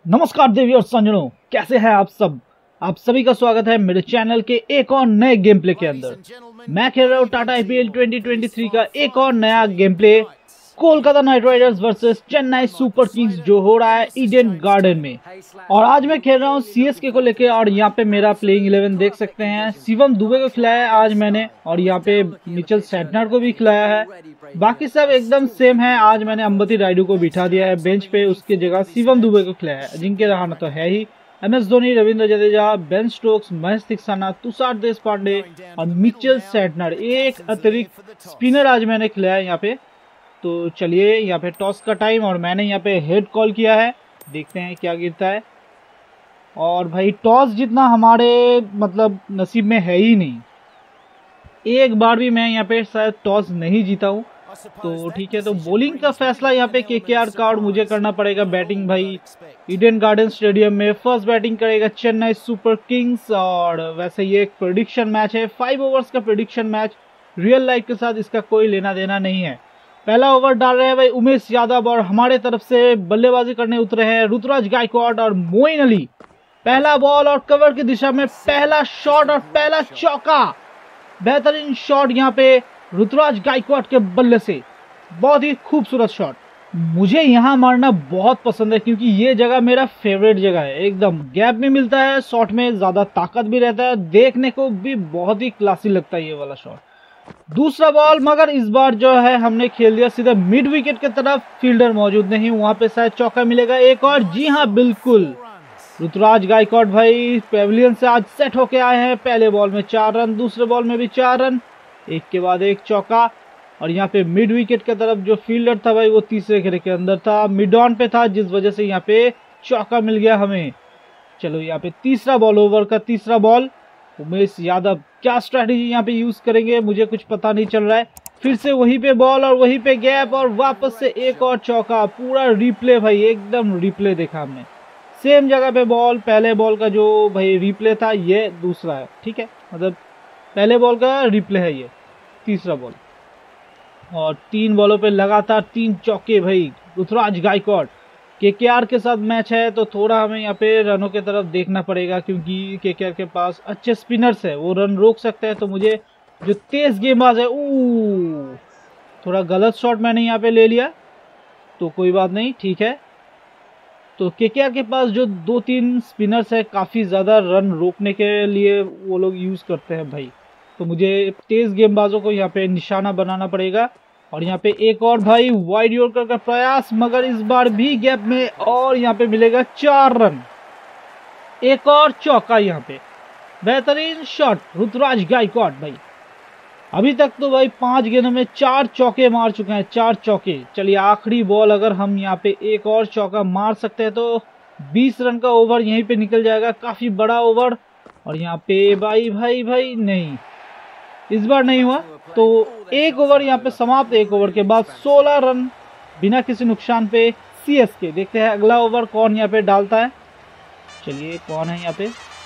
नमस्कार देवी और संजनों, कैसे हैं आप सब। आप सभी का स्वागत है मेरे चैनल के एक और नए गेम प्ले के अंदर। मैं खेल रहा हूँ टाटा आईपीएल 2023 का एक और नया game play, Kolkata Knight Riders versus Chennai Super Kings, जो हो रहा है ईडन गार्डन में। और आज मैं खेल रहा हूँ सीएसके को लेके। और यहाँ पे मेरा प्लेइंग 11 देख सकते हैं। शिवम दुबे को खिलाया है आज मैंने, और यहाँ पे मिचेल सेंटनर को भी खिलाया है। बाकी सब एकदम सेम है। आज मैंने अंबती रायडू को बिठा दिया है बेंच पे, उसकी जगह शिवम दुबे को खिलाया है। अजिंक्य रहाणे तो है ही, MS Dhoni, Ravindra Jadeja, Ben Stokes, Maheesh Theekshana, Tushar Deshpande और मिचेल सेंटनर। एक अतिरिक्त स्पिनर आज मैंने खिलाया है यहाँ पे। तो चलिए, यहाँ पे टॉस का टाइम, और मैंने यहाँ पे हेड कॉल किया है। देखते हैं क्या गिरता है। और भाई टॉस जितना हमारे मतलब नसीब में है ही नहीं। एक बार भी मैं यहाँ पे शायद टॉस नहीं जीता हूँ। तो ठीक है, तो बॉलिंग का फैसला यहाँ पे केकेआर का और मुझे करना पड़ेगा। बैटिंग भाई ईडन गार्डन स्टेडियम में फर्स्ट बैटिंग करेगा चेन्नई सुपर किंग्स। और वैसे ये एक प्रेडिक्शन मैच है, 5 ओवर्स का प्रेडिक्शन मैच। रियल लाइफ के साथ इसका कोई लेना देना नहीं है। पहला ओवर डाल रहे हैं भाई उमेश यादव, और हमारे तरफ से बल्लेबाजी करने उतरे हैं ऋतुराज गायकवाड और मोइन अली। पहला बॉल और कवर की दिशा में पहला शॉट और पहला चौका। बेहतरीन शॉट यहाँ पे ऋतुराज गायकवाड के बल्ले से, बहुत ही खूबसूरत शॉट। मुझे यहाँ मारना बहुत पसंद है क्योंकि ये जगह मेरा फेवरेट जगह है। एकदम गैप में मिलता है, शॉट में ज्यादा ताकत भी रहता है, देखने को भी बहुत ही क्लासी लगता है ये वाला शॉट। दूसरा बॉल, मगर इस बार जो है हमने खेल दिया सीधा मिड विकेट की तरफ। फील्डर मौजूद नहीं, वहां पे शायद चौका मिलेगा एक और। जी हाँ, बिल्कुल ऋतुराज गायकवाड भाई पेविलियन से आज सेट होके आए हैं। पहले बॉल में 4 रन, दूसरे बॉल में भी 4 रन, एक के बाद एक चौका। और यहाँ पे मिड विकेट की तरफ जो फील्डर था भाई वो तीसरे घेरे के अंदर था, मिड ऑन पे था, जिस वजह से यहाँ पे चौका मिल गया हमें। चलो यहाँ पे तीसरा बॉल, ओवर का तीसरा बॉल। उमेश यादव क्या स्ट्रैटेजी यहाँ पे यूज करेंगे मुझे कुछ पता नहीं चल रहा है। फिर से वहीं पे बॉल और वहीं पे गैप, और वापस से एक और चौका। पूरा रिप्ले भाई, एकदम रिप्ले देखा हमने। सेम जगह पे बॉल, पहले बॉल का जो भाई रिप्ले था ये दूसरा है, ठीक है, मतलब पहले बॉल का रिप्ले है ये तीसरा बॉल। और 3 बॉलों पे लगातार 3 चौके भाई ऋतुराज गायकवाड। केकेआर के साथ मैच है तो थोड़ा हमें यहाँ पे रनों की तरफ देखना पड़ेगा, क्योंकि केकेआर के पास अच्छे स्पिनर्स है, वो रन रोक सकते हैं। तो मुझे जो तेज गेंदबाज है, थोड़ा गलत शॉट मैंने यहाँ पे ले लिया, तो कोई बात नहीं, ठीक है। तो केकेआर के पास जो 2-3 स्पिनर्स है, काफी ज्यादा रन रोकने के लिए वो लोग यूज करते हैं भाई। तो मुझे तेज गेंदबाजों को यहाँ पे निशाना बनाना पड़ेगा। और यहाँ पे एक और भाई वाइड यॉर्कर का प्रयास, मगर इस बार भी गैप में, और यहाँ पे मिलेगा 4 रन, एक और चौका यहाँ पे। बेहतरीन शॉट ऋतुराज गायकवाड भाई। अभी तक तो भाई 5 गेंदों में 4 चौके मार चुके हैं, 4 चौके। चलिए आखिरी बॉल, अगर हम यहाँ पे एक और चौका मार सकते हैं तो 20 रन का ओवर यहीं पे निकल जाएगा, काफी बड़ा ओवर। और यहाँ पे भाई नहीं, इस बार नहीं हुआ। तो एक ओवर यहाँ पे समाप्त। एक ओवर के बाद 16 रन बिना किसी नुकसान पे सीएसके। देखते हैं अगला ओवर कौन यहाँ पे डालता है। चलिए कौन है यहाँ पे,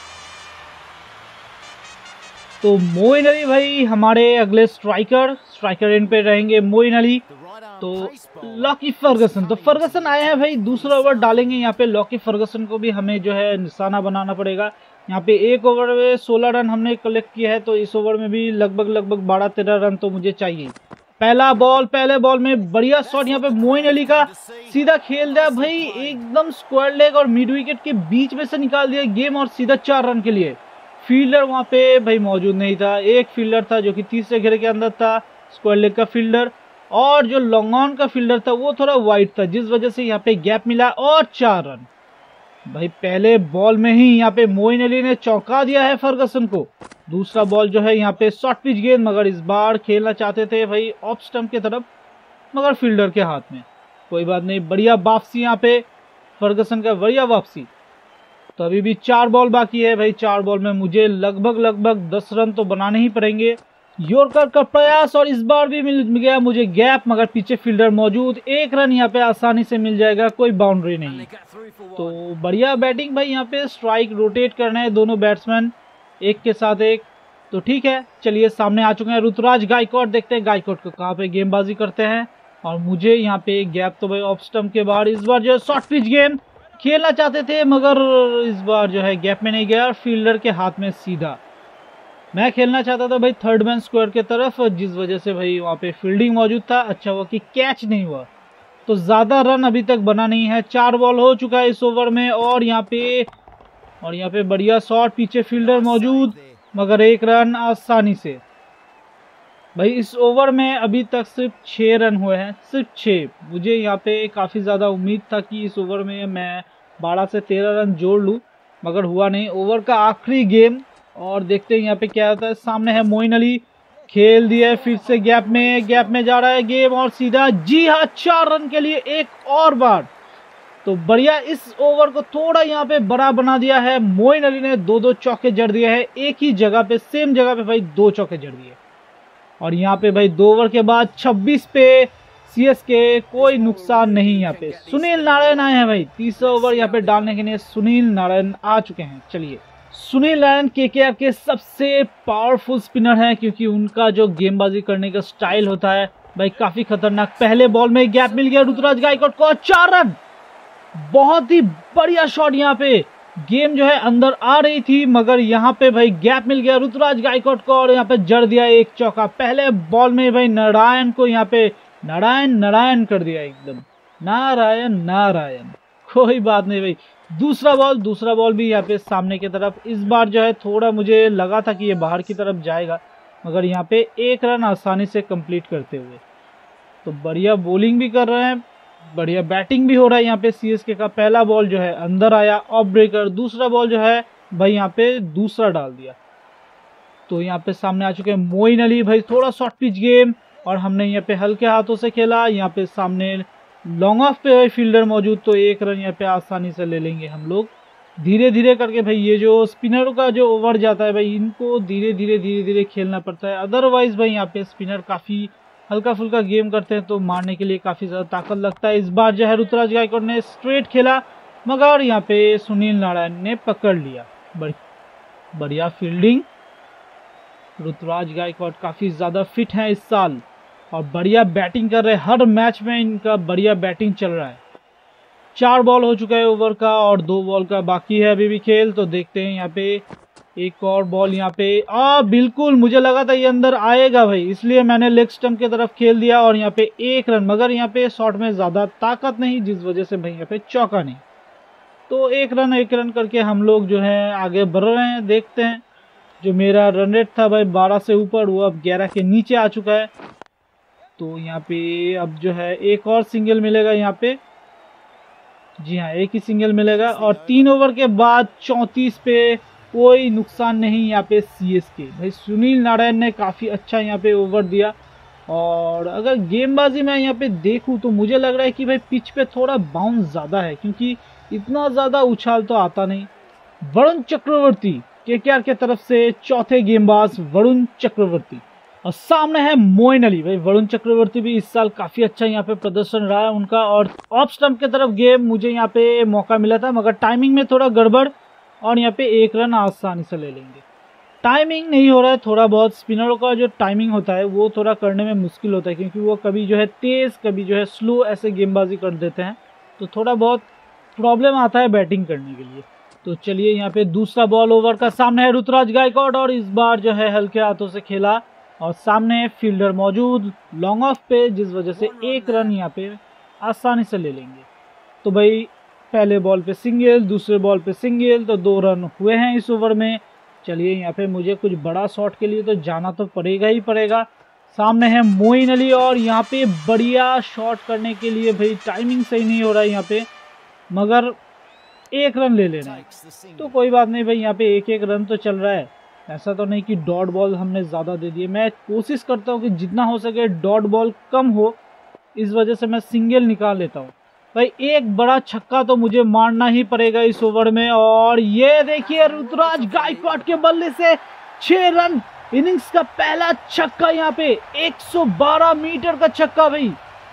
तो मोइन अली भाई हमारे अगले स्ट्राइकर एंड पे रहेंगे मोइन अली। तो लॉकी फर्गसन, तो फर्गसन आए हैं भाई, दूसरा ओवर डालेंगे यहाँ पे। लॉकी फर्गसन को भी हमें जो है निशाना बनाना पड़ेगा। यहाँ पे एक ओवर में 16 रन हमने कलेक्ट किया है, तो इस ओवर में भी लगभग 12-13 रन तो मुझे चाहिए। पहला बॉल, पहले बॉल में बढ़िया शॉट यहाँ पे मोइन अली का, सीधा खेल दिया भाई, एकदम स्क्वायर लेग और मिड विकेट के बीच में से निकाल दिया गेम, और सीधा 4 रन के लिए। फील्डर वहां पे भाई मौजूद नहीं था, एक फील्डर था जो कि तीसरे घेरे के अंदर था, स्क्वायर लेग का फील्डर, और जो लॉन्ग ऑन का फील्डर था वो थोड़ा वाइड था, जिस वजह से यहाँ पे गैप मिला, और 4 रन भाई। पहले बॉल में ही यहाँ पे मोइन अली ने चौंका दिया है फर्गसन को। दूसरा बॉल जो है यहाँ पे शॉर्ट पिच गेंद, मगर इस बार खेलना चाहते थे भाई ऑफ स्टंप की तरफ, मगर फील्डर के हाथ में। कोई बात नहीं, बढ़िया वापसी यहाँ पे फर्गसन का, बढ़िया वापसी। तो अभी भी 4 बॉल बाकी है भाई। 4 बॉल में मुझे लगभग 10 रन तो बनाने ही पड़ेंगे। यॉर्कर का प्रयास, और इस बार भी मिल गया मुझे गैप, मगर पीछे फील्डर मौजूद। 1 रन यहाँ पे आसानी से मिल जाएगा, कोई बाउंड्री नहीं। तो बढ़िया बैटिंग भाई, यहाँ पे स्ट्राइक रोटेट करना है दोनों बैट्समैन एक के साथ एक। तो ठीक है, चलिए सामने आ चुके हैं ऋतुराज गायकवाड। देखते हैं गायकवाड को कहाँ पे गेंदबाजी करते हैं। और मुझे यहाँ पे गैप तो भाई ऑफ स्टंप के बाहर। इस बार जो शॉर्ट पिच गेंद, खेलना चाहते थे, मगर इस बार जो है गैप में नहीं गया, फील्डर के हाथ में सीधा। मैं खेलना चाहता था भाई थर्ड मैन स्क्वायर के तरफ, जिस वजह से भाई वहाँ पे फील्डिंग मौजूद था। अच्छा हुआ कि कैच नहीं हुआ, तो ज्यादा रन अभी तक बना नहीं है। 4 बॉल हो चुका है इस ओवर में, और यहाँ पे बढ़िया शॉट, पीछे फील्डर मौजूद, मगर 1 रन आसानी से। भाई इस ओवर में अभी तक सिर्फ 6 रन हुए हैं, सिर्फ 6। मुझे यहाँ पे काफ़ी ज़्यादा उम्मीद था कि इस ओवर में मैं 12 से 13 रन जोड़ लूँ, मगर हुआ नहीं। ओवर का आखिरी गेम, और देखते हैं यहाँ पे क्या होता है। सामने है मोइन अली, खेल दिया है फिर से गैप में जा रहा है गेम, और सीधा, जी हाँ, 4 रन के लिए एक और बार। तो बढ़िया, इस ओवर को थोड़ा यहाँ पे बड़ा बना दिया है। मोइन अली ने 2-2 चौके जड़ दिए हैं एक ही जगह पे, सेम जगह पे भाई 2 चौके जड़ दिए। और यहाँ पे भाई 2 ओवर के बाद 26 पे सीएसके कोई नुकसान नहीं। यहाँ पे सुनील नारायण आए हैं भाई, तीसरा ओवर यहाँ पे डालने के लिए सुनील नारायण आ चुके हैं। चलिए, सुनील नारायण केकेआर के सबसे पावरफुल स्पिनर हैं, क्योंकि उनका जो गेंदबाजी करने का स्टाइल होता है भाई काफी खतरनाक। पहले बॉल में गैप मिल गया ऋतुराज गायकवाड़ को, 4 रन। बहुत ही बढ़िया शॉट, यहाँ पे गेम जो है अंदर आ रही थी, मगर यहाँ पे भाई गैप मिल गया ऋतुराज गायकवाड़ को, और यहाँ पे जड़ दिया एक चौका। पहले बॉल में भाई नारायण को यहाँ पे नारायण कर दिया, एकदम नारायण। कोई बात नहीं भाई, दूसरा बॉल भी यहाँ पे सामने की तरफ। इस बार जो है थोड़ा मुझे लगा था कि ये बाहर की तरफ जाएगा, मगर यहाँ पे 1 रन आसानी से कंप्लीट करते हुए। तो बढ़िया बॉलिंग भी कर रहे हैं, बढ़िया बैटिंग भी हो रहा है। यहाँ पे सीएसके का पहला बॉल जो है अंदर आया, ऑफ ब्रेकर। दूसरा बॉल जो है भाई यहाँ पे दूसरा डाल दिया। तो यहाँ पे सामने आ चुके हैं मोइन अली भाई, थोड़ा शॉर्ट पिच गेम, और हमने यहाँ पे हल्के हाथों से खेला। यहाँ पे सामने लॉन्ग ऑफ पे फील्डर मौजूद, तो 1 रन यहाँ पे आसानी से ले लेंगे हम लोग। धीरे धीरे करके भाई, ये जो स्पिनरों का जो ओवर जाता है भाई, इनको धीरे धीरे खेलना पड़ता है। अदरवाइज भाई यहाँ पे स्पिनर काफी हल्का फुल्का गेम करते हैं, तो मारने के लिए काफी ज्यादा ताकत लगता है। इस बार जो है ऋतुराज गायकवाड़ ने स्ट्रेट खेला, मगर यहाँ पे सुनील नारायण ने पकड़ लिया। बढ़िया फील्डिंग। ऋतुराज गायकवाड़ काफी ज्यादा फिट हैं इस साल, और बढ़िया बैटिंग कर रहे हैं। हर मैच में इनका बढ़िया बैटिंग चल रहा है। 4 बॉल हो चुका है ओवर का, और 2 बॉल का बाकी है अभी भी खेल। तो देखते हैं यहाँ पे एक और बॉल, यहाँ पे बिल्कुल मुझे लगा था ये अंदर आएगा भाई, इसलिए मैंने लेग स्टंप की तरफ खेल दिया, और यहाँ पे 1 रन। मगर यहाँ पे शॉट में ज्यादा ताकत नहीं, जिस वजह से भाई यहाँ पे चौका नहीं। तो 1 रन करके हम लोग जो है आगे बढ़ रहे हैं। देखते हैं, जो मेरा रन रेट था भाई 12 से ऊपर, वो अब 11 के नीचे आ चुका है। तो यहाँ पे अब जो है एक और सिंगल मिलेगा यहाँ पे, जी हाँ, एक ही सिंगल मिलेगा। और 3 ओवर के बाद 34 पे कोई नुकसान नहीं यहाँ पे सीएसके। भाई सुनील नारायण ने काफ़ी अच्छा यहाँ पे ओवर दिया। और अगर गेंदबाजी में यहाँ पे देखूँ तो मुझे लग रहा है कि भाई पिच पे थोड़ा बाउंस ज़्यादा है, क्योंकि इतना ज़्यादा उछाल तो आता नहीं। वरुण चक्रवर्ती केकेआर के तरफ से चौथे गेंदबाज वरुण चक्रवर्ती, और सामने है मोइन अली। भाई वरुण चक्रवर्ती भी इस साल काफ़ी अच्छा यहाँ पे प्रदर्शन रहा है उनका। और ऑफ स्टंप के तरफ गेम मुझे यहाँ पे मौका मिला था, मगर टाइमिंग में थोड़ा गड़बड़, और यहाँ पे 1 रन आसानी से ले लेंगे। टाइमिंग नहीं हो रहा है, थोड़ा बहुत स्पिनरों का जो टाइमिंग होता है वो थोड़ा करने में मुश्किल होता है, क्योंकि वो कभी जो है तेज़, कभी जो है स्लो, ऐसे गेंदबाजी कर देते हैं। तो थोड़ा बहुत प्रॉब्लम आता है बैटिंग करने के लिए। तो चलिए, यहाँ पे दूसरा बॉल ओवर का सामने है ऋतुराज गायकवाड़, और इस बार जो है हल्के हाथों से खेला, और सामने फील्डर मौजूद लॉन्ग ऑफ पे, जिस वजह से 1 रन यहाँ पे आसानी से ले लेंगे। तो भाई पहले बॉल पे सिंगल, दूसरे बॉल पे सिंगल, तो 2 रन हुए हैं इस ओवर में। चलिए, यहाँ पे मुझे कुछ बड़ा शॉट के लिए तो जाना तो पड़ेगा ही पड़ेगा। सामने है मोइन अली, और यहाँ पे बढ़िया शॉट करने के लिए भाई टाइमिंग सही नहीं हो रहा है यहाँ पे, मगर 1 रन ले लेना है। तो कोई बात नहीं भाई, यहाँ पे 1-1 रन तो चल रहा है। ऐसा तो नहीं कि डॉट बॉल हमने ज़्यादा दे दिए। मैं कोशिश करता हूँ कि जितना हो सके डॉट बॉल कम हो, इस वजह से मैं सिंगल निकाल लेता हूँ। भाई एक बड़ा छक्का तो मुझे मारना ही पड़ेगा इस ओवर में, और ये देखिए ऋतुराज गायकवाड़ के बल्ले से 6 रन। इनिंग्स का पहला छक्का यहाँ पे, 112 मीटर का छक्का भाई,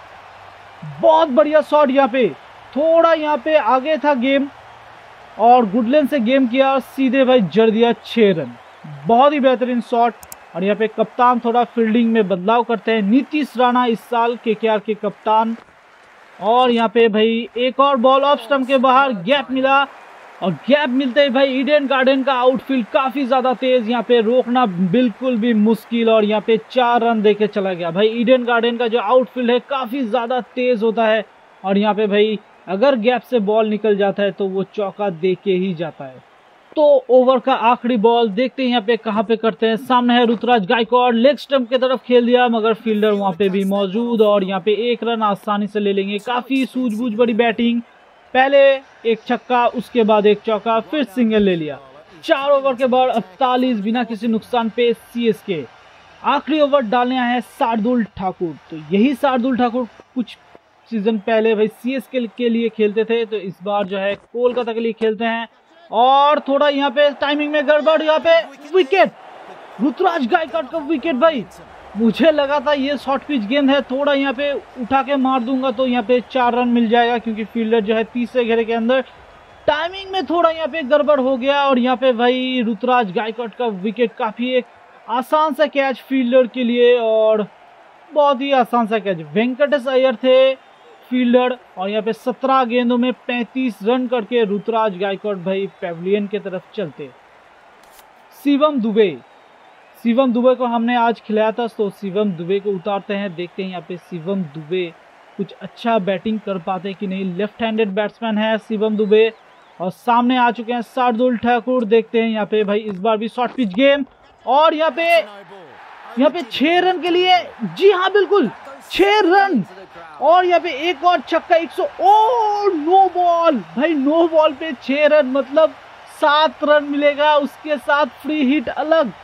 बहुत बढ़िया शॉट। यहाँ पे थोड़ा यहाँ पे आगे था गेम, और गुडलैंड से गेम किया, और सीधे भाई जड़ दिया 6 रन। बहुत ही बेहतरीन शॉट। और यहाँ पे कप्तान थोड़ा फील्डिंग में बदलाव करते हैं। नीतीश राणा इस साल केकेआर के कप्तान, और यहाँ पे भाई एक और बॉल ऑफ स्टंप के बाहर, गैप मिला और गैप मिलते ही भाई ईडन गार्डन का आउटफील्ड काफी ज्यादा तेज, यहाँ पे रोकना बिल्कुल भी मुश्किल और यहाँ पे 4 रन देके चला गया। भाई ईडन गार्डन का जो आउटफील्ड है काफी ज्यादा तेज होता है और यहाँ पे भाई अगर गैप से बॉल निकल जाता है तो वो चौका दे के ही जाता है। तो ओवर का आखिरी बॉल देखते हैं यहाँ पे कहाँ पे करते हैं। सामने है ऋतुराज गायकवाड़, लेग स्टंप की तरफ खेल दिया मगर फील्डर वहां पे भी मौजूद और यहाँ पे 1 रन आसानी से ले लेंगे। काफी सूझबूझ बड़ी बैटिंग, पहले एक छक्का उसके बाद एक चौका फिर सिंगल ले लिया। 4 ओवर के बाद 48 बिना किसी नुकसान पे सीएसके। आखिरी ओवर डालने आए हैं शार्दुल ठाकुर। तो यही शार्दुल ठाकुर कुछ सीजन पहले भाई सीएसके के लिए खेलते थे, तो इस बार जो है कोलकाता के लिए खेलते हैं। और थोड़ा यहाँ पे टाइमिंग में गड़बड़, यहाँ पे विकेट, ऋतुराज गायकवाड़ का विकेट। भाई मुझे लगा था ये शॉर्ट पिच गेंद है, थोड़ा यहाँ पे उठा के मार दूंगा तो यहाँ पे 4 रन मिल जाएगा क्योंकि फील्डर जो है तीसरे घेरे के अंदर। टाइमिंग में थोड़ा यहाँ पे गड़बड़ हो गया और यहाँ पे भाई ऋतुराज गायकवाड़ का विकेट। काफी एक आसान सा कैच फील्डर के लिए और बहुत ही आसान सा कैच। वेंकटेश अय्यर थे फील्डर और यहाँ पे 17 गेंदों में 35 रन करके ऋतुराज गायकवाड़ भाई पेविलियन की तरफ चलते। शिवम दुबे को हमने आज खिलाया था, तो शिवम दुबे को उतारते हैं। देखते हैं यहाँ पे शिवम दुबे कुछ अच्छा बैटिंग कर पाते कि नहीं। लेफ्ट हैंडेड बैट्समैन है शिवम दुबे और सामने आ चुके हैं शार्दुल ठाकुर। देखते हैं यहाँ पे भाई इस बार भी शॉर्ट पिच गेम और यहाँ पे 6 रन के लिए, जी हाँ बिल्कुल 6 रन और यहाँ पे एक और छक्का 100 और नो बॉल। भाई नो बॉल पे 6 रन मतलब 7 रन मिलेगा, उसके साथ फ्री हिट अलग।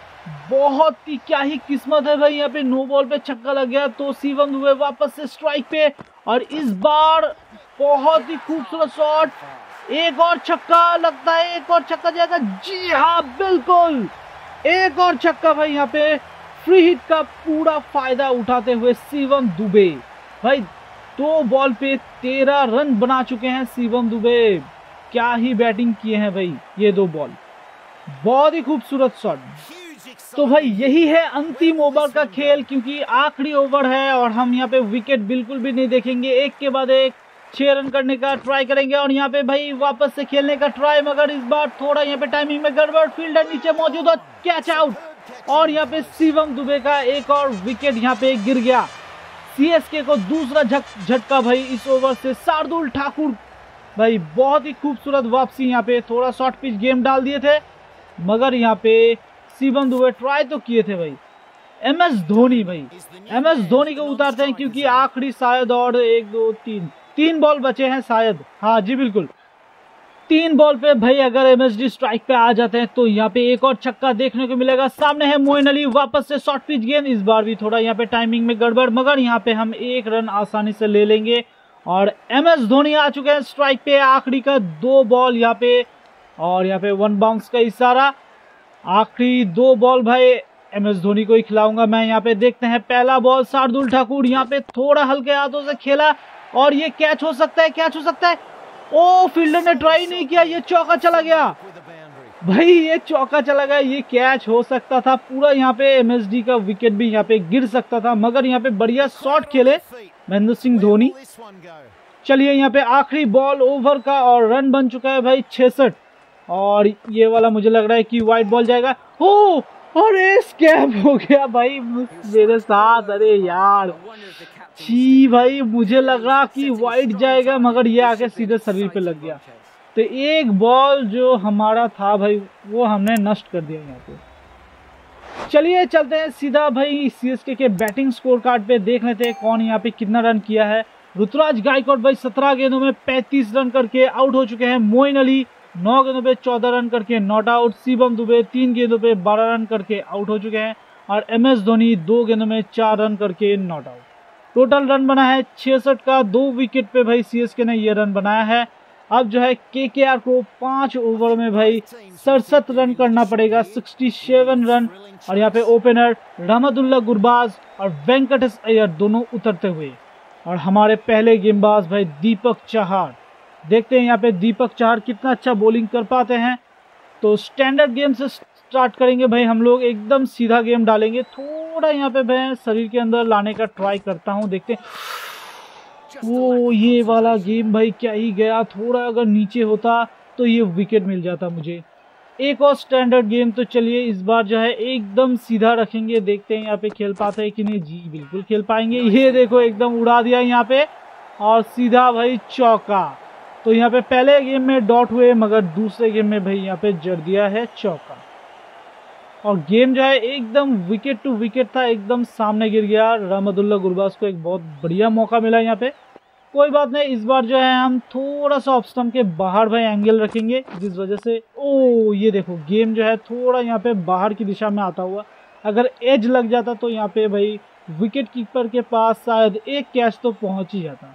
बहुत ही क्या ही किस्मत है भाई, यहाँ पे नो बॉल पे छक्का लग गया। तो शिवम दुबे वापस से स्ट्राइक पे और इस बार बहुत ही खूबसूरत शॉट, एक और छक्का लगता है, एक और छक्का जाएगा, जी हाँ बिल्कुल एक और छक्का। भाई यहाँ पे फ्री हिट का पूरा फायदा उठाते हुए शिवम दुबे भाई 2 बॉल पे 13 रन बना चुके हैं शिवम दुबे। क्या ही बैटिंग किए हैं भाई ये 2 बॉल, बहुत ही खूबसूरत शॉट। तो भाई यही है अंतिम ओवर का खेल क्योंकि आखिरी ओवर है और हम यहाँ पे विकेट बिल्कुल भी नहीं देखेंगे। एक के बाद एक 6 रन करने का ट्राई करेंगे और यहाँ पे भाई वापस से खेलने का ट्राई, मगर इस बार थोड़ा यहाँ पे टाइमिंग में गड़बड़, फील्डर नीचे मौजूद और कैच आउट और यहाँ पे शिवम दुबे का एक और विकेट यहाँ पे गिर गया। सीएसके को दूसरा झटका भाई इस ओवर से। शार्दुल ठाकुर भाई बहुत ही खूबसूरत वापसी, यहाँ पे थोड़ा शॉर्ट पिच गेम डाल दिए थे मगर यहाँ पे शिवम दुबे ट्राई तो किए थे भाई। एमएस धोनी को उतारते हैं क्योंकि आखिरी शायद और 1 2 3 बॉल बचे हैं शायद, हाँ जी बिल्कुल 3 बॉल पे भाई अगर एमएसडी स्ट्राइक पे आ जाते हैं तो यहाँ पे एक और छक्का देखने को मिलेगा। सामने है मोइन अली, वापस से शॉर्ट पिच गेंद, इस बार भी थोड़ा यहाँ पे टाइमिंग में गड़बड़ मगर यहाँ पे हम 1 रन आसानी से ले लेंगे और एमएस धोनी आ चुके हैं स्ट्राइक पे। आखिरी का 2 बॉल यहाँ पे और यहाँ पे 1 बाउंस का इशारा। आखिरी 2 बॉल भाई एमएस धोनी को ही खिलाऊंगा मैं। यहाँ पे देखते हैं पहला बॉल शार्दुल ठाकुर यहाँ पे थोड़ा हल्के हाथों से खेला और ये कैच हो सकता है, ओ फील्डर ने ट्राई नहीं किया, ये चौका चला गया भाई, ये चौका चला गया, ये कैच हो सकता था। पूरा यहाँ पे एमएसडी का विकेट भी यहाँ पे गिर सकता था मगर यहाँ पे बढ़िया शॉट खेले महेंद्र सिंह धोनी। चलिए यहाँ पे आखिरी बॉल ओवर का और रन बन चुका है भाई 66 और ये वाला मुझे लग रहा है कि वाइड बॉल जाएगा। हो अरे स्कैम हो गया भाई मेरे साथ, अरे यार जी भाई मुझे लगा कि वाइड जाएगा मगर ये आके सीधे शरीर पे लग गया। तो एक बॉल जो हमारा था भाई वो हमने नष्ट कर दिया यहाँ पे। चलिए चलते हैं सीधा भाई सीएसके के बैटिंग स्कोर कार्ड पे, देख लेते हैं कौन यहाँ पे कितना रन किया है। ऋतुराज गायकवाड़ भाई 17 गेंदों में 35 रन करके आउट हो चुके हैं। मोइन अली 9 गेंदों पे 14 रन करके नॉट आउट। शिवम दुबे 3 गेंदों पे 12 रन करके आउट हो चुके हैं और एमएस धोनी 2 गेंदों में 4 रन करके नॉट आउट। टोटल रन बना है 66 का, 2 विकेट पे भाई सीएसके ने ये रन बनाया है। अब जो है केकेआर को 5 ओवर में भाई 67 रन करना पड़ेगा, 67 रन। और यहाँ पे ओपनर रहमतुल्लाह गुरबाज और वेंकटेश अय्यर दोनों उतरते हुए और हमारे पहले गेंदबाज भाई दीपक चाहर। देखते हैं यहाँ पे दीपक चाहर कितना अच्छा बॉलिंग कर पाते हैं। तो स्टैंडर्ड गेम से स्टार्ट करेंगे भाई हम लोग, एकदम सीधा गेम डालेंगे। थोड़ा यहाँ पे मैं शरीर के अंदर लाने का ट्राई करता हूँ, देखते हैं। वो ये वाला गेम भाई क्या ही गया, थोड़ा अगर नीचे होता तो ये विकेट मिल जाता मुझे। एक और स्टैंडर्ड गेम। तो चलिए इस बार जो है एकदम सीधा रखेंगे, देखते हैं यहाँ पे खेल पाते हैं कि नहीं। जी बिल्कुल खेल पाएंगे। ये देखो एकदम उड़ा दिया यहाँ पे और सीधा भाई चौका। तो यहाँ पे पहले गेम में डॉट हुए मगर दूसरे गेम में भाई यहाँ पे जड़ दिया है चौका। और गेम जो है एकदम विकेट टू विकेट था, एकदम सामने गिर गया। रहमतुल्ला गुरबाज को एक बहुत बढ़िया मौका मिला यहाँ पे। कोई बात नहीं, इस बार जो है हम थोड़ा सा ऑफ स्टंप के बाहर भाई एंगल रखेंगे, जिस वजह से ओ ये देखो गेम जो है थोड़ा यहाँ पे बाहर की दिशा में आता हुआ, अगर एज लग जाता तो यहाँ पे भाई विकेट कीपर के पास शायद एक कैच तो पहुंच ही जाता।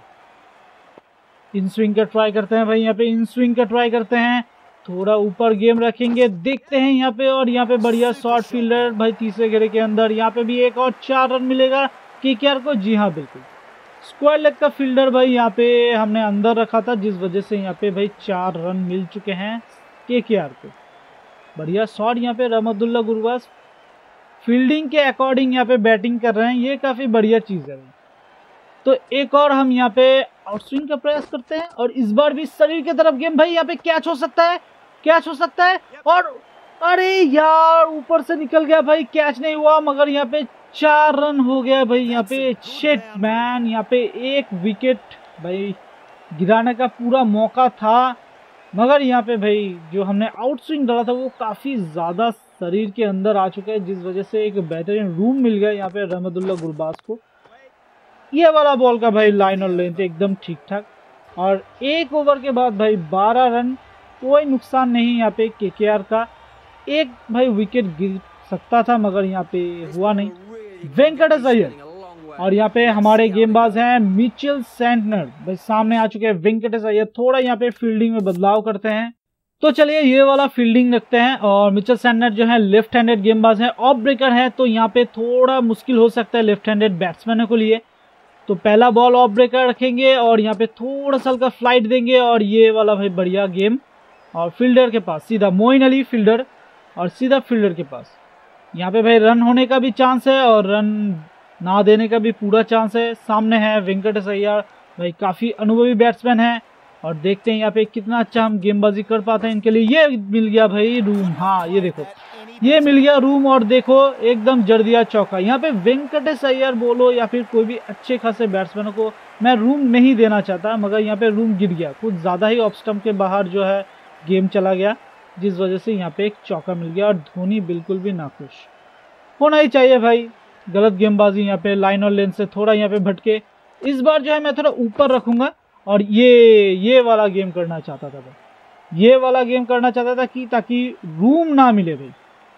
इन स्विंग का ट्राई करते हैं भाई, यहाँ पे इन स्विंग का ट्राई करते हैं, थोड़ा ऊपर गेम रखेंगे, देखते हैं यहाँ पे। और यहाँ पे बढ़िया शॉर्ट फील्डर भाई तीसरे घेरे के अंदर, यहाँ पे भी एक और 4 रन मिलेगा केकेआर को। जी हाँ बिल्कुल, स्क्वायर लेग का फील्डर भाई यहाँ पे हमने अंदर रखा था, जिस वजह से यहाँ पे भाई 4 रन मिल चुके हैं केकेआर को। बढ़िया शॉट यहाँ पे रहमतुल्ला गुरबाज फील्डिंग के अकॉर्डिंग यहाँ पे बैटिंग कर रहे हैं, ये काफी बढ़िया चीज है। तो एक और हम यहाँ पे आउटस्विंग का प्रयास करते हैं और इस बार भी शरीर की तरफ गेम भाई, यहाँ पे कैच हो सकता है, कैच हो सकता है। और अरे यार ऊपर से निकल गया भाई, कैच नहीं हुआ मगर यहाँ पे 4 रन हो गया भाई। यहाँ पे शिट मैन, यहाँ पे एक विकेट भाई गिराने का पूरा मौका था मगर यहाँ पे भाई जो हमने आउटस्विंग डाला था वो काफी ज्यादा शरीर के अंदर आ चुका है, जिस वजह से एक बेहतरीन रूम मिल गया यहाँ पे रहमतुल्ला गुरबाज को। ये वाला बॉल का भाई लाइन और लेंथ एकदम ठीक ठाक। और एक ओवर के बाद भाई 12 रन, कोई नुकसान नहीं यहाँ पे केकेआर का। एक भाई विकेट गिर सकता था मगर यहाँ पे हुआ नहीं। वेंकटेश अय्यर और यहाँ पे हमारे गेंदबाज हैं मिचेल सैंटनर भाई सामने आ चुके हैं। वेंकटेश अय्यर थोड़ा यहाँ पे फील्डिंग में बदलाव करते हैं, तो चलिए ये वाला फील्डिंग रखते हैं। और मिचेल सैंटनर जो है लेफ्ट हैंडेड गेंदबाज है, ऑफ ब्रेकर है, तो यहाँ पे थोड़ा मुश्किल हो सकता है लेफ्ट हैंडेड बैट्समैनों को लिए। तो पहला बॉल ऑफ ब्रेकर रखेंगे और यहाँ पे थोड़ा सा हल्का फ्लाइट देंगे और ये वाला भाई बढ़िया गेम। और फील्डर के पास सीधा मोइन अली फील्डर और सीधा फील्डर के पास। यहाँ पे भाई रन होने का भी चांस है और रन ना देने का भी पूरा चांस है। सामने है वेंकटेश अय्यर भाई, काफी अनुभवी बैट्समैन है और देखते हैं यहाँ पे कितना अच्छा हम गेंदबाजी कर पाते हैं इनके लिए। ये मिल गया भाई रूम, हाँ ये देखो ये मिल गया रूम और देखो एकदम जड़ दिया चौका। यहाँ पे वेंकटेश अय्यर बोलो या फिर कोई भी अच्छे खासे बैट्समैनों को मैं रूम नहीं देना चाहता मगर यहाँ पे रूम गिर गया, कुछ ज्यादा ही ऑफ स्टंप के बाहर जो है गेम चला गया, जिस वजह से यहाँ पे एक चौका मिल गया। और धोनी बिल्कुल भी नाखुश होना ही चाहिए भाई, गलत गेंदबाजी यहाँ पे लाइन और लेंथ से थोड़ा यहाँ पे भटके। इस बार जो है मैं थोड़ा ऊपर रखूंगा और ये वाला गेम करना चाहता था भाई, ये वाला गेम करना चाहता था कि ताकि रूम ना मिले भाई।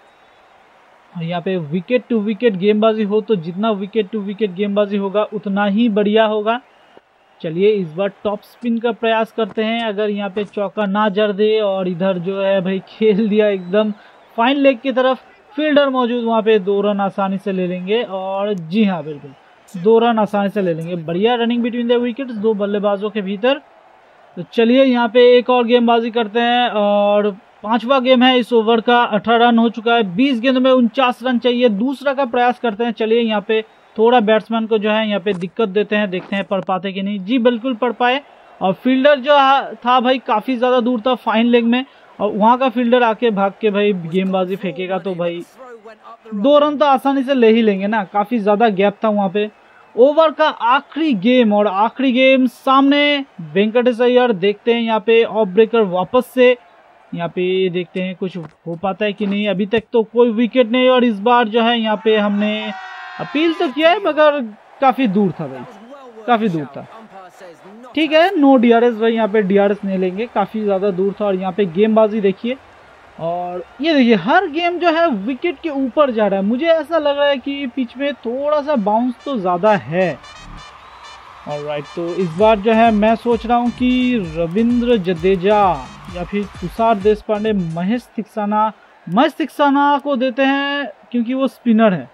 यहाँ पे विकेट टू विकेट गेंदबाजी हो तो जितना विकेट टू विकेट गेंदबाजी होगा उतना ही बढ़िया होगा। चलिए इस बार टॉप स्पिन का प्रयास करते हैं, अगर यहाँ पे चौका ना जड़ दे। और इधर जो है भाई खेल दिया एकदम फाइन लेग की तरफ, फील्डर मौजूद वहाँ पे 2 रन आसानी से ले लेंगे। और जी हाँ बिल्कुल 2 रन आसानी से ले लेंगे। बढ़िया रनिंग बिटवीन द विकेट्स 2 बल्लेबाजों के भीतर। तो चलिए यहाँ पे एक और गेंदबाजी करते हैं और 5वां गेम है इस ओवर का। 18 रन हो चुका है, 20 गेंद में 49 रन चाहिए। दूसरा का प्रयास करते हैं। चलिए यहाँ पे थोड़ा बैट्समैन को जो है यहाँ पे दिक्कत देते हैं, देखते हैं पढ़ पाते कि नहीं। जी बिल्कुल पढ़ पाए। और फील्डर जो था भाई काफी ज्यादा दूर था फाइन लेग में, और वहां का फील्डर आके भाग के भाई गेंदबाजी फेंकेगा तो भाई 2 रन तो आसानी से ले ही लेंगे ना, काफी ज्यादा गैप था वहां पे। ओवर का आखिरी गेम और आखिरी गेम सामने वेंकटेश अय्यर, देखते हैं यहाँ पे ऑफ ब्रेकर वापस से, यहाँ पे देखते हैं कुछ हो पाता है कि नहीं। अभी तक तो कोई विकेट नहीं और इस बार जो है यहाँ पे हमने अपील तो किया है मगर काफी दूर था भाई, काफी दूर था। ठीक है नो डीआरएस भाई, यहाँ पे डीआरएस नहीं लेंगे, काफी ज्यादा दूर था। और यहाँ पे गेंदबाजी देखिए और ये देखिए हर गेम जो है विकेट के ऊपर जा रहा है। मुझे ऐसा लग रहा है कि पिच में थोड़ा सा बाउंस तो ज्यादा है। ऑलराइट, तो इस बार जो है मैं सोच रहा हूँ कि रविंद्र जडेजा या फिर तुषार देशपांडे, महेश तिक्साना को देते हैं क्योंकि वो स्पिनर है,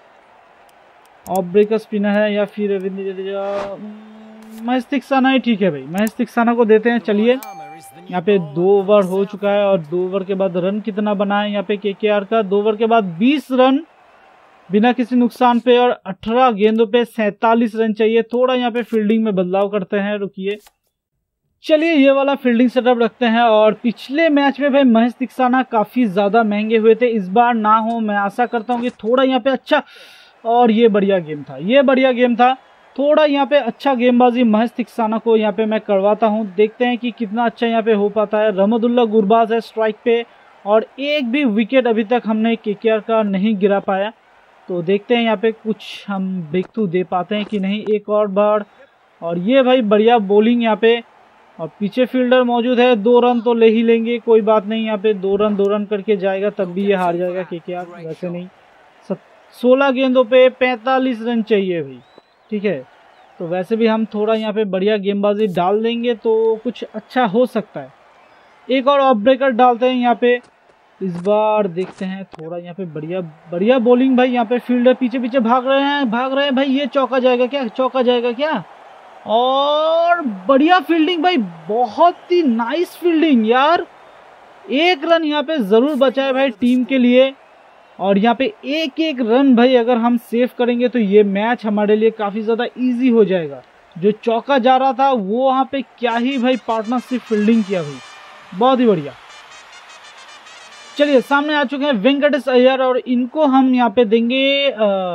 ऑफ ब्रेकर स्पिनर है। या फिर रविंद्र जडेजा, महेश तिक्साना ही ठीक है भाई, महेश तिक्साना को देते हैं। चलिए यहाँ पे 2 ओवर हो चुका है और 2 ओवर के बाद रन कितना बना है यहाँ पे केकेआर का। 2 ओवर के बाद 20 रन बिना किसी नुकसान पे और 18 गेंदों पे 47 रन चाहिए। थोड़ा यहाँ पे फील्डिंग में बदलाव करते हैं, रुकिए। चलिए ये वाला फील्डिंग सेटअप रखते हैं। और पिछले मैच में भाई महेश तिक्साना काफी ज्यादा महंगे हुए थे, इस बार ना हो। मैं आशा करता हूँ कि थोड़ा यहाँ पे अच्छा, और ये बढ़िया गेम था, ये बढ़िया गेम था। थोड़ा यहाँ पे अच्छा गेंदबाजी महेश तिक्साना को यहाँ पे मैं करवाता हूँ, देखते हैं कि कितना अच्छा यहाँ पे हो पाता है। रहमतुल्लाह गुरबाज है स्ट्राइक पे, और एक भी विकेट अभी तक हमने केकेआर का नहीं गिरा पाया। तो देखते हैं यहाँ पे कुछ हम ब्रेक थ्रू दे पाते हैं कि नहीं। एक और बार, और ये भाई बढ़िया बॉलिंग यहाँ पे, और पीछे फील्डर मौजूद है। 2 रन तो ले ही लेंगे, कोई बात नहीं। यहाँ पे 2 रन करके जाएगा, तब भी ये हार जाएगा केकेआर, वैसे नहीं। 16 गेंदों पे 45 रन चाहिए भाई, ठीक है। तो वैसे भी हम थोड़ा यहाँ पे बढ़िया गेंदबाजी डाल देंगे तो कुछ अच्छा हो सकता है। एक और ऑफ ब्रेकर डालते हैं यहाँ पे इस बार, देखते हैं। थोड़ा यहाँ पे बढ़िया बॉलिंग भाई। यहाँ पे फील्डर पीछे पीछे भाग रहे हैं भाई। ये चौका जाएगा क्या, चौका जाएगा क्या? और बढ़िया फील्डिंग भाई, बहुत ही नाइस फील्डिंग यार। 1 रन यहाँ पे जरूर बचा है भाई टीम के लिए। और यहाँ पे एक रन भाई अगर हम सेव करेंगे तो ये मैच हमारे लिए काफी ज्यादा इजी हो जाएगा। जो चौका जा रहा था वो वहाँ पे क्या ही भाई पार्टनरशिप फील्डिंग किया भाई, बहुत ही बढ़िया। चलिए सामने आ चुके हैं वेंकटेश अय्यर, और इनको हम यहाँ पे देंगे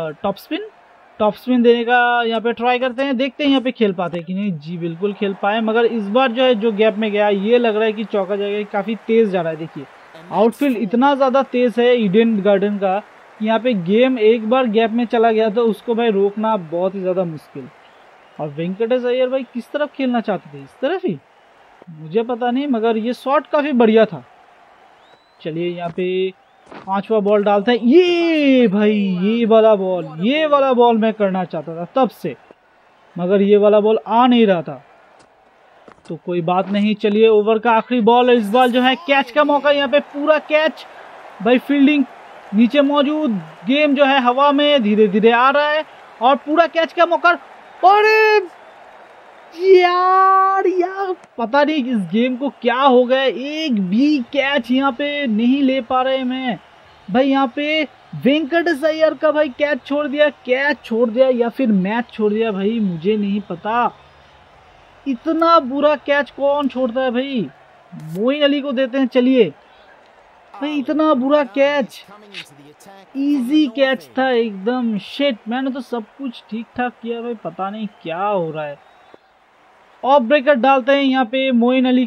टॉप स्पिन देने का यहाँ पे ट्राई करते हैं। देखते हैं यहाँ पे खेल पाते हैं कि नहीं। जी बिल्कुल खेल पाए, मगर इस बार जो है जो गैप में गया ये लग रहा है कि चौका जाएगा। काफी तेज जा रहा है, देखिए आउटफील्ड इतना ज्यादा तेज है ईडन गार्डन का, यहाँ पे गेम एक बार गैप में चला गया तो उसको भाई रोकना बहुत ही ज्यादा मुश्किल। और वेंकटेश अय्यर भाई किस तरफ खेलना चाहते थे, इस तरफ ही, मुझे पता नहीं, मगर ये शॉट काफी बढ़िया था। चलिए यहाँ पे 5वां बॉल डालते हैं। ये भाई ये वाला बॉल मैं करना चाहता था तब से, मगर ये वाला बॉल आ नहीं रहा था, तो कोई बात नहीं। चलिए ओवर का आखिरी बॉल, इस बार जो है कैच का मौका, यहाँ पे पूरा कैच भाई। फील्डिंग नीचे मौजूद, गेम जो है हवा में धीरे धीरे आ रहा है, और पूरा कैच का मौका। अरे यार पता नहीं इस गेम को क्या हो गया, एक भी कैच यहाँ पे नहीं ले पा रहे मैं भाई। यहाँ पे वेंकटेश अय्यर का भाई कैच छोड़ दिया या फिर मैच छोड़ दिया भाई, मुझे नहीं पता। इतना बुरा कैच कौन छोड़ता है भाई? मोइन अली को देते हैं। चलिए भाई, इतना बुरा कैच, इजी कैच था एकदम। शिट, मैंने तो सब कुछ ठीक ठाक किया भाई, पता नहीं क्या हो रहा है। ऑफ ब्रेकर डालते हैं यहाँ पे मोइन अली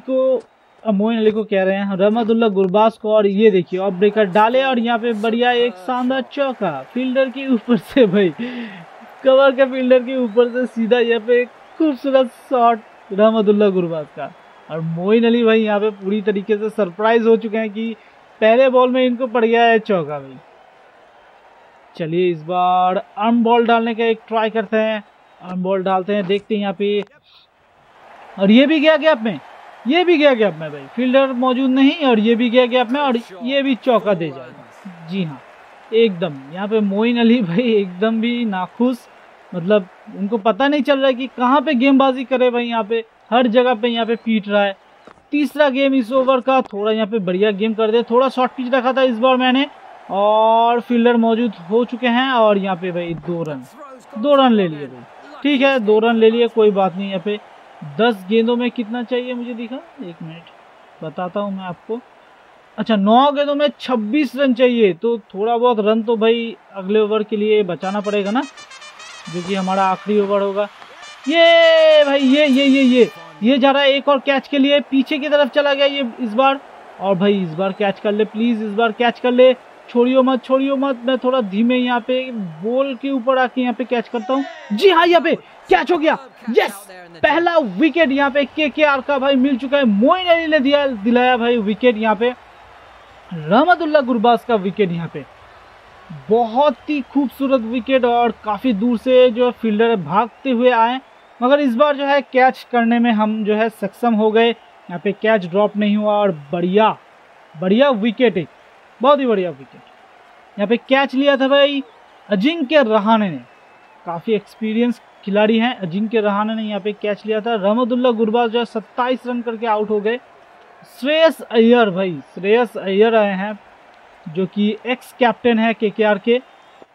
को कह रहे हैं, रहमतुल्लाह गुरबाज को। और ये देखिए ऑफ ब्रेकर डाले, और यहाँ पे बढ़िया एक शानदार चौका फील्डर के ऊपर से भाई, कवर के फील्डर के ऊपर से सीधा यहाँ पे खूबसूरत शॉट रहमतुल्लाह गुरबाज का। और मोइन अली भाई यहाँ पे पूरी तरीके से सरप्राइज हो चुके हैं कि पहले बॉल में इनको पड़ गया है चौका भाई। चलिए इस बार आर्म बॉल डालने का एक ट्राई करते हैं। आर्म बॉल डालते हैं, देखते हैं यहाँ पे, और ये भी गया गैप में भाई, फील्डर मौजूद नहीं, और ये भी गया गैप में, और ये भी चौका दे जाएगा। जी हाँ, एकदम यहाँ पे मोइन अली भाई एकदम भी नाखुश, मतलब उनको पता नहीं चल रहा है कि कहाँ पे गेंदबाजी करे भाई। यहाँ पे हर जगह पे यहाँ पे पीट रहा है। तीसरा गेम इस ओवर का, थोड़ा यहाँ पे बढ़िया गेम कर दे। थोड़ा शॉर्ट पिच रखा था इस बार मैंने, और फील्डर मौजूद हो चुके हैं, और यहाँ पे भाई 2 रन ले लिए भाई। ठीक है 2 रन ले लिए, कोई बात नहीं। यहाँ पे 10 गेंदों में कितना चाहिए मुझे दिखा, 1 मिनट बताता हूँ मैं आपको। अच्छा 9 गेंदों में 26 रन चाहिए, तो थोड़ा बहुत रन तो भाई अगले ओवर के लिए बचाना पड़ेगा ना, जो कि हमारा आखिरी ओवर होगा। ये भाई ये जा रहा है एक और कैच के लिए, पीछे की तरफ चला गया ये इस बार। और भाई इस बार कैच कर ले प्लीज, इस बार कैच कर ले, छोड़ियो मत। मैं थोड़ा धीमे यहाँ पे बॉल के ऊपर आके यहाँ पे कैच करता हूँ। जी हाँ, यहाँ पे कैच हो गया। यस, पहला विकेट यहाँ पे केकेआर का भाई मिल चुका है। मोइन अली ने दिलाया भाई विकेट, यहाँ पे रहमतुल्लाह गुरबाज का विकेट। यहाँ पे बहुत ही खूबसूरत विकेट, और काफी दूर से जो फील्डर भागते हुए आए, मगर इस बार जो है कैच करने में हम जो है सक्षम हो गए। यहाँ पे कैच ड्रॉप नहीं हुआ, और बढ़िया विकेट है, बहुत ही बढ़िया विकेट। यहाँ पे कैच लिया था भाई अजिंक्य रहाणे ने, काफी एक्सपीरियंस खिलाड़ी हैं अजिंक्य रहाणे ने यहाँ पे कैच लिया था। रहमतुल्लाह गुरबाज जो है 27 रन करके आउट हो गए। श्रेयस अय्यर आए हैं, जो कि एक्स कैप्टन है केकेआर के।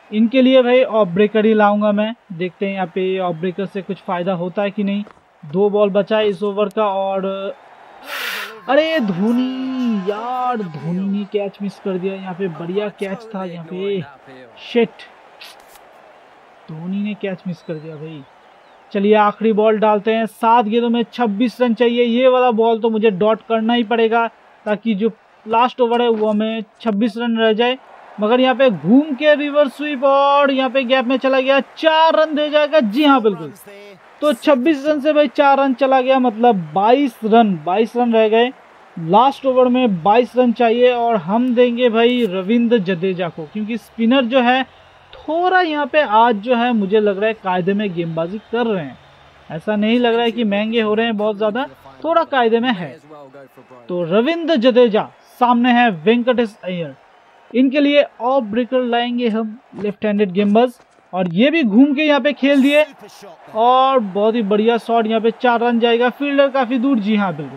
इनके लिए भाई ऑफ ब्रेकर ही लाऊंगा मैं। देखते हैं यहाँ पे ऑफ ब्रेकर से कुछ फायदा होता है कि नहीं। 2 बॉल बचा है इस ओवर का और अरे धोनी यार, धोनी ने कैच मिस कर दिया। यहाँ पे बढ़िया कैच था यहाँ पे, शिट, धोनी ने कैच मिस कर दिया भाई। चलिए आखिरी बॉल डालते हैं। 7 गेंदों में 26 रन चाहिए। ये वाला बॉल तो मुझे डॉट करना ही पड़ेगा ताकि जो लास्ट ओवर है वो हमें 26 रन रह जाए। मगर यहाँ पे घूम के रिवर्स स्वीप और यहाँ पे गैप में चला गया। 4 रन दे जाएगा। जी हाँ बिल्कुल। तो 26 रन से भाई 4 रन चला गया, मतलब 22 रन रह गए। लास्ट ओवर में 22 रन चाहिए और हम देंगे भाई रविंद्र जडेजा को, क्योंकि स्पिनर जो है थोड़ा यहाँ पे आज जो है मुझे लग रहा है कायदे में गेंदबाजी कर रहे हैं। ऐसा नहीं लग रहा है कि महंगे हो रहे हैं बहुत ज्यादा, थोड़ा कायदे में है। तो रविंद्र जडेजा सामने है वेंकटेश अय्यर। इनके लिए ऑफ ब्रेकर लाएंगे हम, लेफ्ट हैंडेड गेंदबाज, और ये भी घूम के यहाँ पे खेल दिए और बहुत ही बढ़िया शॉट। यहाँ पे 4 रन जाएगा। फील्डर काफी दूर, जी हाँ बिल्कुल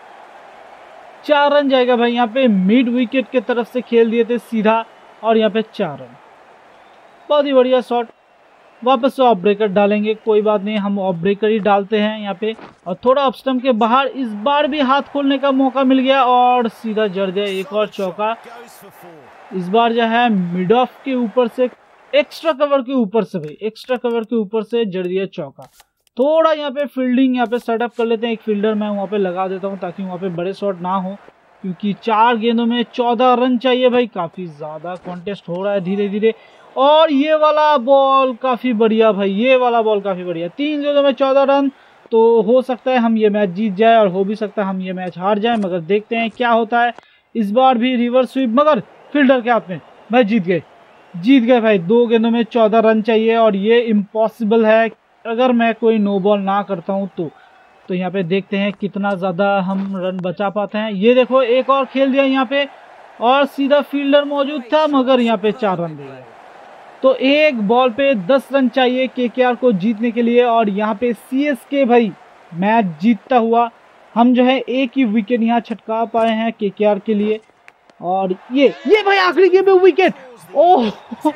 4 रन जाएगा भाई। यहाँ पे मिड विकेट के तरफ से खेल दिए थे सीधा और यहाँ पे 4 रन, बहुत ही बढ़िया शॉट। वापस से ऑफ ब्रेकर डालेंगे, कोई बात नहीं, हम ऑफ ब्रेकर ही डालते हैं यहाँ पे। और थोड़ा ऑफ स्टंप के बाहर, इस बार भी हाथ खोलने का मौका मिल गया और सीधा जड़ गया। एक और चौका। इस बार जो है मिड ऑफ के ऊपर से, एक्स्ट्रा कवर के ऊपर से भाई, एक्स्ट्रा कवर के ऊपर से जड़ दिया चौका। थोड़ा यहाँ पे फील्डिंग यहाँ पे सेटअप कर लेते हैं। एक फील्डर मैं वहाँ पे लगा देता हूँ ताकि वहाँ पे बड़े शॉट ना हो, क्योंकि 4 गेंदों में 14 रन चाहिए भाई। काफी ज्यादा कॉन्टेस्ट हो रहा है धीरे धीरे। और ये वाला बॉल काफी बढ़िया भाई, ये वाला बॉल काफी बढ़िया। 3 गेंदों में 14 रन, तो हो सकता है हम ये मैच जीत जाए और हो भी सकता है हम ये मैच हार जाए, मगर देखते हैं क्या होता है। इस बार भी रिवर्स स्वीप, मगर फील्डर के हाथ में भाई। जीत गए भाई। 2 गेंदों में 14 रन चाहिए और ये इम्पॉसिबल है अगर मैं कोई नो बॉल ना करता हूं तो यहाँ पे देखते हैं कितना ज्यादा हम रन बचा पाते हैं। ये देखो एक और खेल दिया यहाँ पे और सीधा फील्डर मौजूद था, मगर यहाँ पे 4 रन दे गए। तो एक बॉल पे 10 रन चाहिए केकेआर को जीतने के लिए। और यहाँ पे सीएसके भाई मैच जीतता हुआ, हम जो है एक ही विकेट यहाँ छटका पाए हैं केकेआर के लिए। और ये भाई आखिरी गेम में विकेट, ओह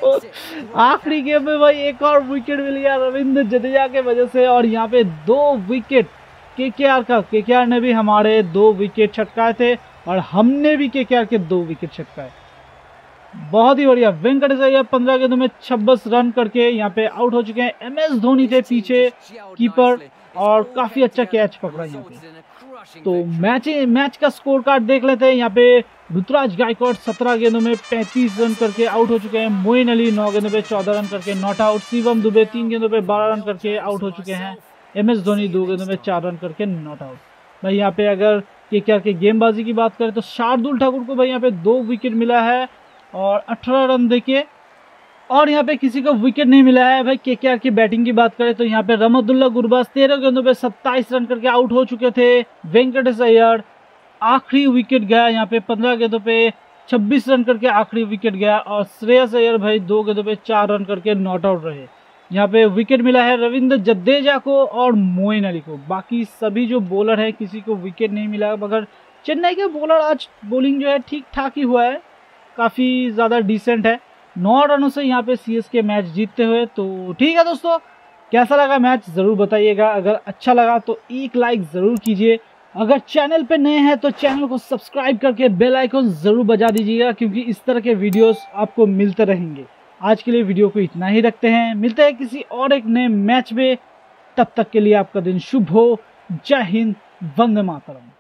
आखिरी गेम में भाई एक और विकेट मिल गया रविंद्र जडेजा के वजह से। और यहाँ पे 2 विकेट केकेआर का, केकेआर ने भी हमारे 2 विकेट छटकाए थे और हमने भी केकेआर के 2 विकेट छटकाए। बहुत ही बढ़िया। वेंकटेश अय्यर 15 गेंदों में 26 रन करके यहाँ पे आउट हो चुके हैं। एमएस धोनी थे पीछे कीपर और काफी अच्छा कैच पकड़ा यहाँ पे। तो मैच का स्कोर कार्ड देख लेते हैं। यहाँ पे ऋतुराज गायकवाड 17 गेंदों में 35 रन करके आउट हो चुके हैं। मोइन अली 9 गेंदों पे 14 रन करके नॉट आउट। शिवम दुबे 3 गेंदों पे 12 रन करके आउट हो चुके हैं। एमएस धोनी 2 गेंदों में 4 रन करके नॉट आउट। भाई यहाँ पे अगर केकेआर के गेंदबाजी की बात करें तो शार्दुल ठाकुर को भाई यहाँ पे 2 विकेट मिला है और 18 रन देके, और यहाँ पे किसी को विकेट नहीं मिला है। भाई केकेआर की बैटिंग की बात करें तो यहाँ पे रहमतुल्लाह गुरबाज 13 गेंदों पे 27 रन करके आउट हो चुके थे। वेंकटेश अय्यर आखिरी विकेट गया यहाँ पे 15 गेंदों पे 26 रन करके आखिरी विकेट गया। और श्रेयस अय्यर भाई 2 गेंदों पे 4 रन करके नॉट आउट रहे। यहाँ पे विकेट मिला है रविंद्र जडेजा को और मोइन अली को। बाकी सभी जो बॉलर है किसी को विकेट नहीं मिला, मगर चेन्नई के बॉलर आज बॉलिंग जो है ठीक ठाक ही हुआ है, काफी ज्यादा डिसेंट है। 9 रनों से यहाँ पे सीएसके मैच जीतते हुए। तो ठीक है दोस्तों, कैसा लगा मैच जरूर बताइएगा। अगर अच्छा लगा तो एक लाइक जरूर कीजिए। अगर चैनल पे नए हैं तो चैनल को सब्सक्राइब करके बेल आइकन जरूर बजा दीजिएगा, क्योंकि इस तरह के वीडियोस आपको मिलते रहेंगे। आज के लिए वीडियो को इतना ही रखते हैं, मिलते हैं किसी और एक नए मैच में। तब तक के लिए आपका दिन शुभ हो। जय हिंद, वंदे मातरम।